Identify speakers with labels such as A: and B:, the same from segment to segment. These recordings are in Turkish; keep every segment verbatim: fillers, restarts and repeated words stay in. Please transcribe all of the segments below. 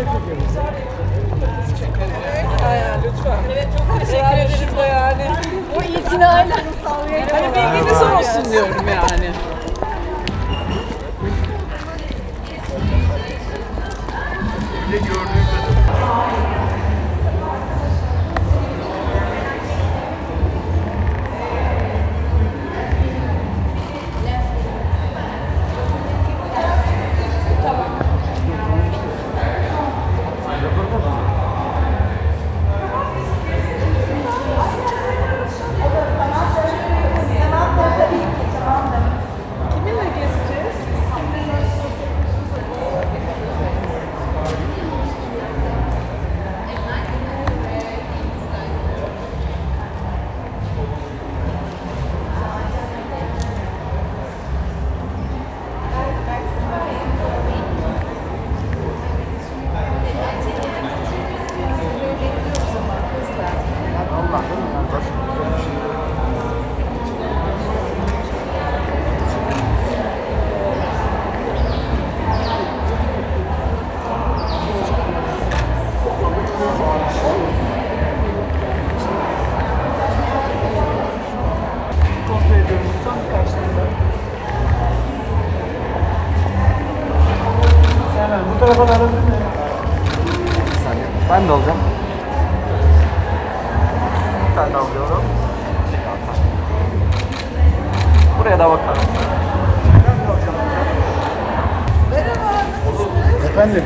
A: Aynen lütfen. Evet çok teşekkür ederiz de yani.
B: O itinayla.
A: Hani bilginiz olsun diyorum yani.
C: Ne gördüğüm
A: Kiminle gezeceğiz?
C: kontrol ediyorum. Tam karşılığında. Hemen bu tarafa da alabilir miyim? Bir saniye. Ben de alacağım. Bir tane alıyorum. Buraya da bakalım.
A: Merhaba, nasılsınız?
C: Efendim?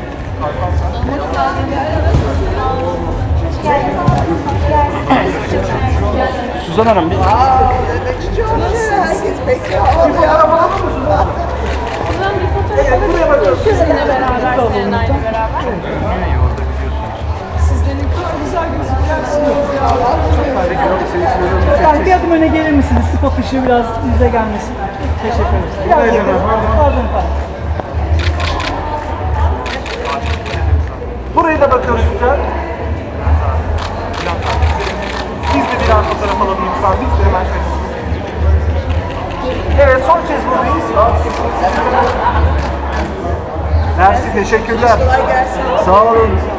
C: Suzan Hanım bir...
A: Aa, evet çok güzel. Herkes bekliyor. Bir fotoğraf alır mısın?
B: Buradan bir fotoğraf alabilir miyiz? Sizinle beraber, Serenay'la beraber.
A: Siz de ne kadar güzel gözüküyorsunuz ya.
D: Yani bir adım öne gelir misiniz? Spot ışığı biraz yüze gelmesin. Teşekkür ederiz. Biraz
C: Buradayım
D: yakın.
C: ben, pardon.
D: Pardon efendim.
C: Buraya da bakıyoruz lütfen. Biz de biraz fotoğraf alalım lütfen. Biz de hemen kaçalım. Evet, son kez buradayız. Mersi, teşekkürler.
A: Kolay gelsin.
C: Sağ olun.